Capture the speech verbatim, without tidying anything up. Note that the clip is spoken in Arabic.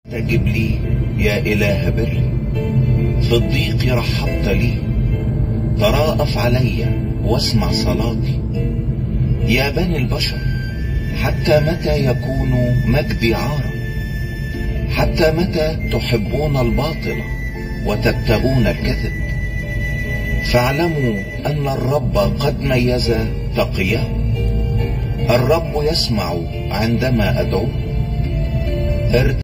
استجب لي يا إله بري، في الضيق رحبت لي، تراءف علي واسمع صلاتي. يا بني البشر، حتى متى يكون مجدي عارا؟ حتى متى تحبون الباطل وتبتغون الكذب؟ فاعلموا أن الرب قد ميز تقيه، الرب يسمع عندما أدعوه.